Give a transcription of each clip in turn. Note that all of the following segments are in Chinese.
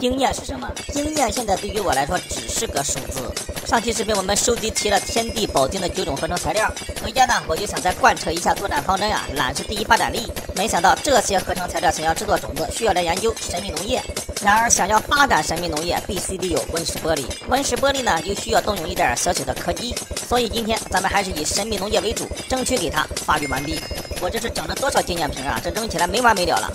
经验是什么？经验现在对于我来说只是个数字。上期视频我们收集齐了天地宝晶的9种合成材料，回家呢我就想再贯彻一下作战方针啊，懒是第一发展力。没想到这些合成材料想要制作种子，需要来研究神秘农业。然而想要发展神秘农业，必须得有温室玻璃。温室玻璃呢又需要动用一点小小的科技，所以今天咱们还是以神秘农业为主，争取给它发育完毕。我这是整了多少经验瓶啊，这扔起来没完没了了。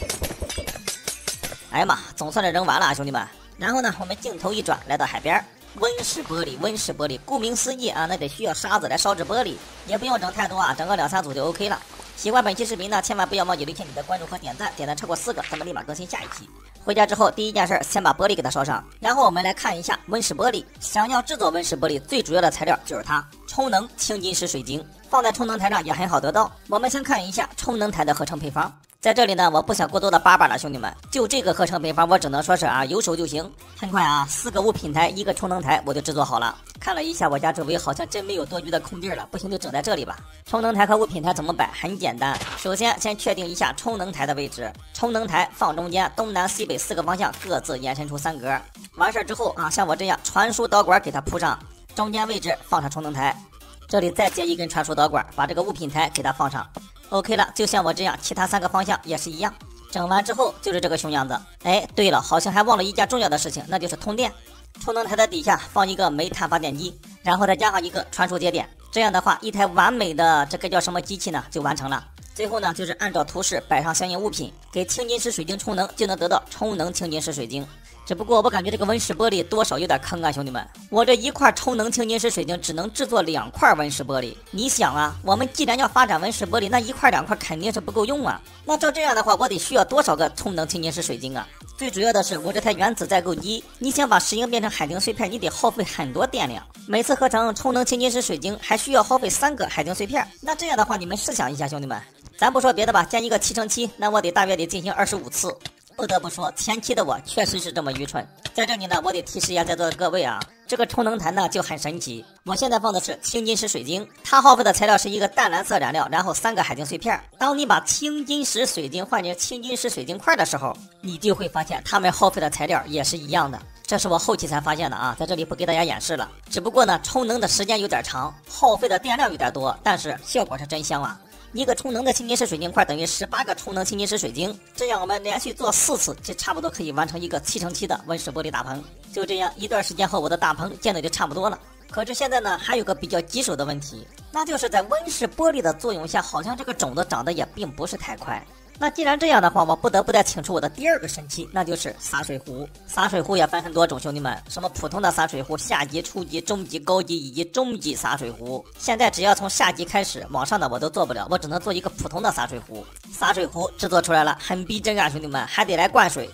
哎呀妈，总算是扔完了啊，兄弟们。然后呢，我们镜头一转，来到海边。温室玻璃，温室玻璃，顾名思义啊，那得需要沙子来烧制玻璃，也不用整太多啊，整个2-3组就 OK 了。喜欢本期视频呢，千万不要忘记留下你的关注和点赞，点赞超过4个，咱们立马更新下一期。回家之后，第一件事先把玻璃给它烧上，然后我们来看一下温室玻璃。想要制作温室玻璃，最主要的材料就是它——充能青金石水晶，放在充能台上也很好得到。我们先看一下充能台的合成配方。在这里呢，我不想过多的叭叭了，兄弟们，就这个合成配方，我只能说是啊，有手就行。很快啊，4个物品台，1个充能台，我就制作好了。看了一下我家周围，好像真没有多余的空地了，不行就整在这里吧。充能台和物品台怎么摆？很简单，首先确定一下充能台的位置，充能台放中间，东南西北4个方向各自延伸出3格。完事儿之后啊，像我这样传输导管给它铺上，中间位置放上充能台，这里再接一根传输导管，把这个物品台给它放上。OK 了，就像我这样，其他3个方向也是一样。整完之后就是这个熊样子。哎，对了，好像还忘了一件重要的事情，那就是通电。充能台的底下放一个煤炭发电机，然后再加上一个传输节点，这样的话，一台完美的这个叫什么机器呢，就完成了。最后呢，就是按照图示摆上相应物品，给青金石水晶充能，就能得到充能青金石水晶。只不过我感觉这个温室玻璃多少有点坑啊，兄弟们！我这一块充能青金石水晶只能制作2块温室玻璃。你想啊，我们既然要发展温室玻璃，那1块2块肯定是不够用啊。那照这样的话，我得需要多少个充能青金石水晶啊？最主要的是，我这台原子载构机，你想把石英变成海晶碎片，你得耗费很多电量。每次合成充能青金石水晶还需要耗费3个海晶碎片。那这样的话，你们试想一下，兄弟们，咱不说别的吧，建一个7×7，那我大约得进行25次。不得不说，前期的我确实是这么愚蠢。在这里呢，我得提示一下在座的各位啊，这个充能台呢就很神奇。我现在放的是青金石水晶，它耗费的材料是一个淡蓝色染料，然后3个海晶碎片。当你把青金石水晶换成青金石水晶块的时候，你就会发现它们耗费的材料也是一样的。这是我后期才发现的啊，在这里不给大家演示了。只不过呢，充能的时间有点长，耗费的电量有点多，但是效果是真香啊。1个充能的青金石水晶块等于18个充能青金石水晶，这样我们连续做4次，就差不多可以完成一个7×7的温室玻璃大棚。就这样一段时间后，我的大棚建的就差不多了。可是现在呢，还有个比较棘手的问题，那就是在温室玻璃的作用下，好像这个种子长得也并不是太快。那既然这样的话，我不得不再请出我的第2个神器，那就是洒水壶。洒水壶也分很多种，兄弟们，什么普通的洒水壶、下级、初级、中级、高级以及中级洒水壶。现在只要从下级开始，往上的我都做不了，我只能做一个普通的洒水壶。洒水壶制作出来了，很逼真啊，兄弟们，还得来灌水。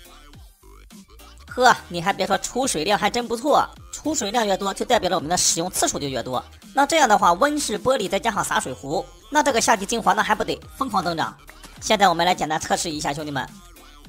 呵，你还别说，出水量还真不错，出水量越多，就代表了我们的使用次数就越多。那这样的话，温室玻璃再加上洒水壶，那这个夏季精华那还不得疯狂增长？现在我们来简单测试一下，兄弟们。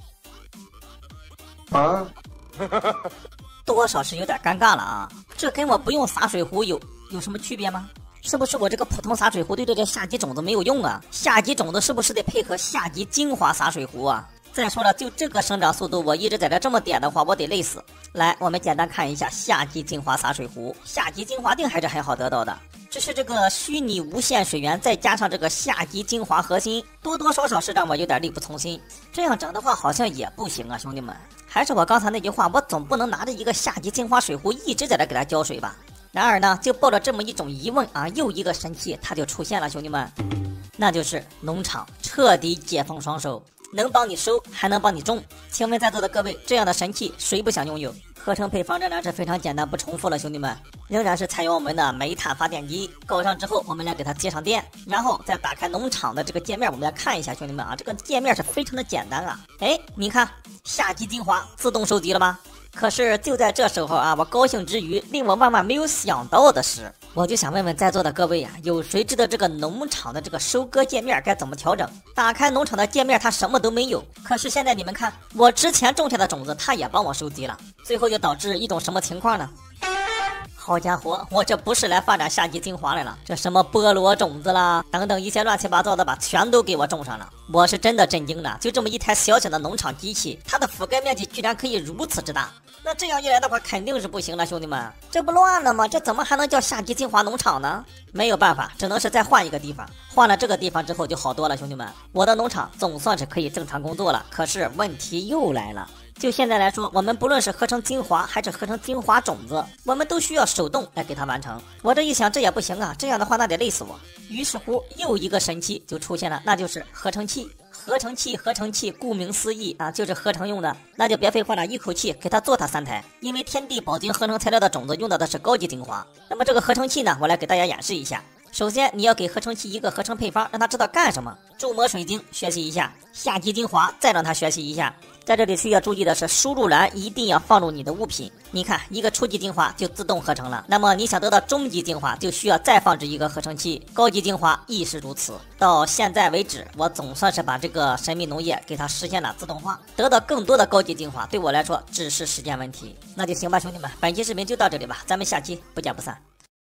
多少是有点尴尬了啊！这跟我不用洒水壶有什么区别吗？是不是我这个普通洒水壶对这个夏季种子没有用啊？夏季种子是不是得配合夏季精华洒水壶啊？再说了，就这个生长速度，我一直在这么点的话，我得累死。来，我们简单看一下夏季精华洒水壶。夏季精华锭还是很好得到的，只是这个虚拟无限水源再加上这个夏季精华核心，多多少少是让我有点力不从心。这样整的话好像也不行啊，兄弟们。还是我刚才那句话，我总不能拿着一个夏季精华水壶一直在这给它浇水吧。然而呢，就抱着这么一种疑问啊，又一个神器它就出现了，兄弟们，那就是农场彻底解放双手。能帮你收，还能帮你种。请问在座的各位，这样的神器谁不想拥有？合成配方仍然是非常简单，不重复了，兄弟们，仍然是采用我们的煤炭发电机。搞上之后，我们来给它接上电，然后再打开农场的这个界面，我们来看一下，兄弟们啊，这个界面是非常的简单啊。哎，你看，夏季精华自动收集了吧？可是就在这时候啊，我高兴之余，令我万万没有想到的是，我就想问问在座的各位啊，有谁知道这个农场的这个收割界面该怎么调整？打开农场的界面，它什么都没有。可是现在你们看，我之前种下的种子，它也帮我收集了，最后就导致一种什么情况呢？ 好家伙，我这不是来发展夏季精华来了，这什么菠萝种子啦，等等一些乱七八糟的吧，全都给我种上了。我是真的震惊了，就这么一台小小的农场机器，它的覆盖面积居然可以如此之大。那这样一来的话，肯定是不行了，兄弟们，这不乱了吗？这怎么还能叫夏季精华农场呢？没有办法，只能是再换一个地方。换了这个地方之后就好多了，兄弟们，我的农场总算是可以正常工作了。可是问题又来了。就现在来说，我们不论是合成精华还是合成精华种子，我们都需要手动来给它完成。我这一想，这也不行啊，这样的话那得累死我。于是乎，又一个神器就出现了，那就是合成器。合成器，顾名思义啊，就是合成用的。那就别废话了，一口气给它做它3台。因为天地宝晶合成材料的种子用到的是高级精华。那么这个合成器呢，我来给大家演示一下。首先，你要给合成器一个合成配方，让它知道干什么。注膜水晶学习一下，夏季精华再让它学习一下。在这里需要注意的是，输入栏一定要放入你的物品。你看，一个初级精华就自动合成了，那么你想得到中级精华，就需要再放置一个合成器，高级精华亦是如此。到现在为止，我总算是把这个神秘农业给它实现了自动化，得到更多的高级精华，对我来说只是时间问题。那就行吧，兄弟们，本期视频就到这里吧，咱们下期不见不散。